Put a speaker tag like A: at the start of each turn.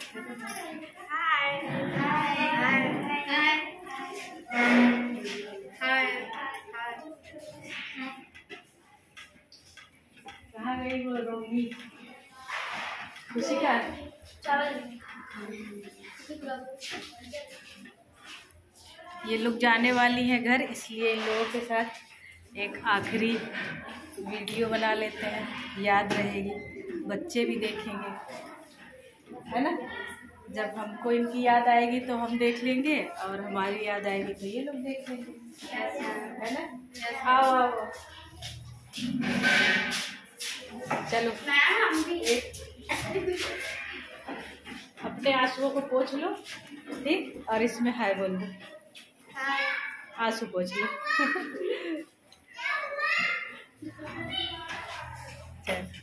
A: कहाँ गई वो रोमी? खुशी का ये लोग जाने वाली हैं घर, इसलिए इन लोगों के साथ एक आखिरी वीडियो बना लेते हैं, याद रहेगी, बच्चे भी देखेंगे, है ना। जब हमको इनकी याद आएगी तो हम देख लेंगे, और हमारी याद आएगी तो ये लोग देख लेंगे, है ना। आओ आओ, चलो अपने आंसुओं को पोंछ लो, ठीक, और इसमें हाय बोल दो, आंसू पोंछ लो। चल